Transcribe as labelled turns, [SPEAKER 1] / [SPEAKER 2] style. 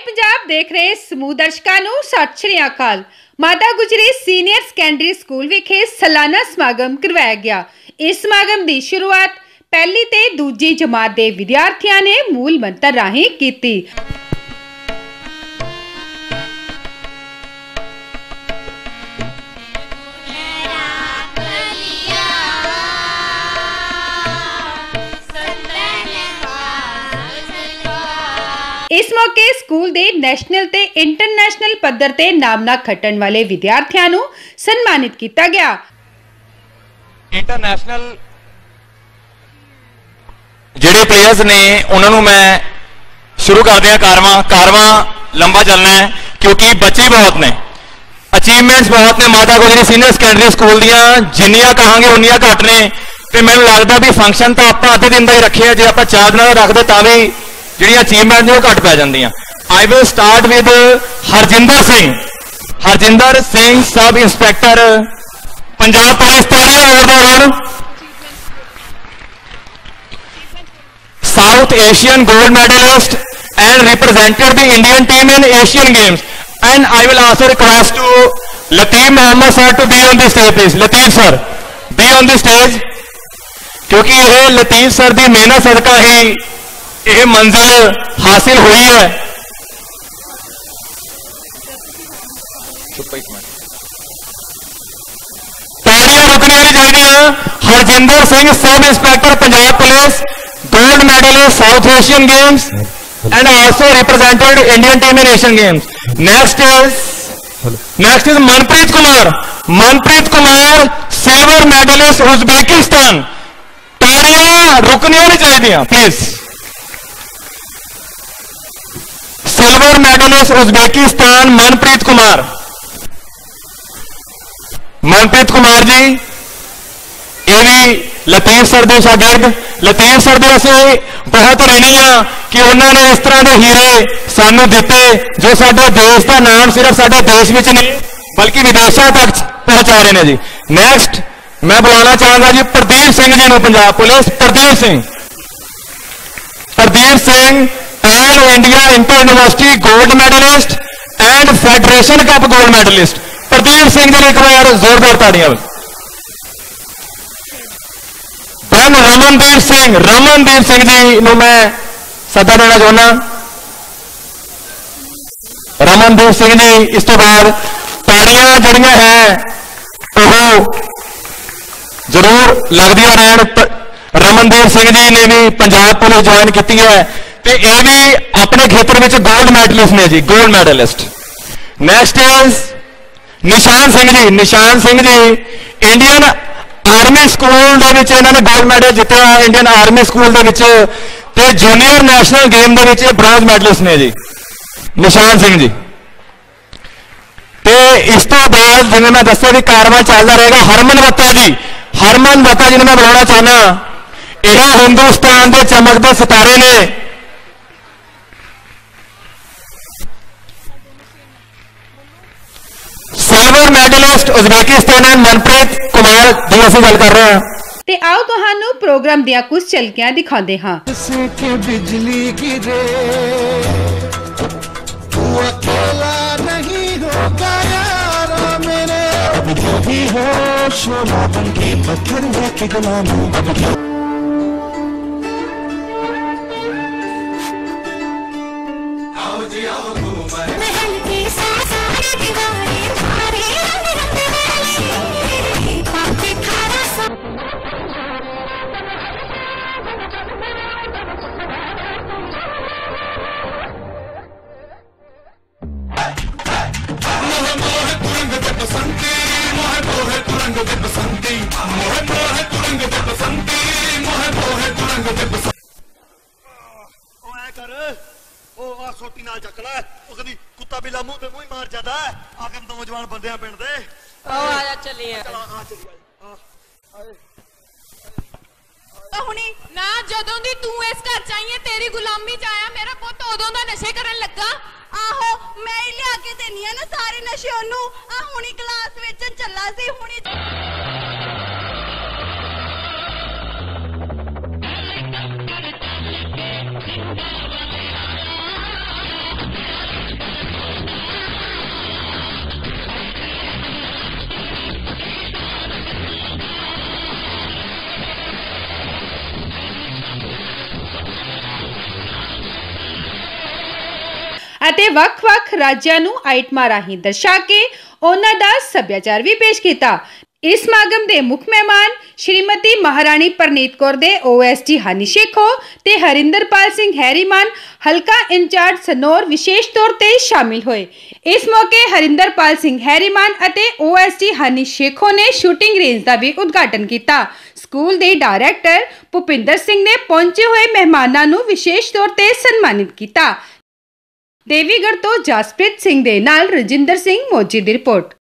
[SPEAKER 1] पंजाब देख रहे समूह दर्शकों ਨੂੰ सत श्री अकाल। माता गुजरी सीनियर सैकेंडरी स्कूल विखे सालाना समागम करवाया गया। इस समागम की शुरुआत पहली ते दूजी जमात के विद्यार्थियों ने मूल मंत्र राही की। इस मौके स्कूल के नैशनल ते इंटरनेशनल पद्धर ते नामना खटन वाले विद्यार्थियों को सम्मानित किया गया।
[SPEAKER 2] इंटरनेशनल जेडे प्लेयर्स ने उन्होंने मैं शुरू कर दिया। कारवां लंबा चलना है क्योंकि बच्चे बहुत ने, अचीवमेंट्स बहुत ने। माता गुजरी सीनियर सैकेंडरी स्कूल दियां जिन्नियां कहांगे उन्नियां घट ने। ते मैनूं लगदा भी फंक्शन तो आपां अद्धे दिन दा ही रखे, जे आपां 4 दिन दा रखदे तां भी ਜਿਹੜੀਆਂ ਅਚੀਵਮੈਂਟ ਨੇ ਉਹ ਘੱਟ ਪੈ ਜਾਂਦੀਆਂ। I will start with Harjinder Singh sub inspector Punjab police. ਤਾੜੀਆਂ ਜ਼ੋਰਦਾਰ। South Asian gold medalist and represented the Indian team in Asian games and I will also request to Latif Muhammad sir to be on the stage please. Latif sir be on the stage, क्योंकि यह Latif sir की मेहनत सदका ही यह मंजिल हासिल हुई है। ताड़ियां रुकनी नहीं चाहिए। Harjinder Singh sub inspector Punjab police, gold medalist South Asian games and also represented Indian team in Asian games. Next is Manpreet Kumar silver medalist Uzbekistan. ताड़ियां रुकनी नहीं चाहिए please. Silver medalist Uzbekistan Manpreet Kumar ji ये भी लतीफ सर के शागिर्द। लतीफ सर के असं बहुत ऋणी हाँ कि उन्होंने इस तरह के हीरे सानू दिते जो साडे देश का नाम सिर्फ साडे देश में नहीं बल्कि विदेशों तक पहुंचा रहे हैं जी। नैक्सट मैं बुलाना चाहूंगा जी प्रदीप सिंह जी को, Punjab police. Pradeep Singh all India inter university gold medalist and federation cup gold medalist. Pradeep Singh ji एक बार जोरदार ताड़ियां। रमनदीप सिंह जी को मैं सदा देना चाहना। रमनदीप सिंह जी इस तो बाद ताड़ियां जड़ियां हैं वो जरूर लगदियां रहन। रमनदीप सिंह जी ने भी पंजाब पुलिस ज्वाइन की है तो यह भी अपने खेत्र में गोल्ड मेडलिस्ट ने ji, gold medalist. Next is Nishan Singh ji Indian army school इन्होंने गोल्ड मेडल जितया इंडियन आर्मी स्कूल के जूनियर नैशनल गेम के ब्रॉन्ज मेडलिस्ट ने जी निशान सिंह जी। तो इस तो बाद जिन्हें मैं दसा भी कारवां चलता रहेगा। हरमन वत्ता जी मैं बुलाना चाहना। यह हिंदुस्तान के चमकते सितारे ने। Silver medalist Uzbekistan and Manpreet Kumar ji असीं गल कर रहे हैं।
[SPEAKER 1] ते आओ तुहानू प्रोग्राम दियां कुछ झलकियां दिखाते हाँ।
[SPEAKER 3] बिजली गिरे तू अकेला नहीं होगा यारा मेरे, अब जो भी हो शोला बन के पत्थर है कि गुलाम हूं।
[SPEAKER 4] सोटी नाल चक लै, कदी कुत्ता बिल्ला मुंह ते मुंह ही मार जाता है। आखिर नौजवान बंदे पिंड दे
[SPEAKER 5] आजा चलिए हुणी ना जदों दी तू इस घर च आई है तेरी गुलामी च आया मेरा पुत्त उदों दा नशे करन लगा। आहो मैं ही लिया के देनी है ना सारे नशे ओनू। आ हुणी क्लास विच चला सी हुणी
[SPEAKER 1] ਅਤੇ ਵੱਖ-ਵੱਖ ਰਾਜਾਂ ਨੂੰ ਆਈਟਮਾਂ ਰਾਹੀਂ ਦਰਸਾ ਕੇ ਉਹਨਾਂ ਦਾ ਸੱਭਿਆਚਾਰ ਵੀ ਪੇਸ਼ ਕੀਤਾ। इस समागम के मुख मेहमान श्रीमती महाराणी परनीत कौर दे OSD हनी शेखो ते हरिंदरपाल सिंह हैरीमान हलका इंचार्ज सनौर विशेष तौर पर शामिल हुए। इस मौके हरिंदरपाल सिंह हैरीमान अते OSD हनी शेखो ने शूटिंग रेंज का भी उद्घाटन किया। स्कूल के डायरैक्टर भुपिंदर सिंह ने पहुंचे हुए मेहमानों को विशेष तौर पर सन्मानित किया। देवीगढ़ तो जसप्रीत सिंह दे नाल रजिंदर सिंह मोजी की रिपोर्ट।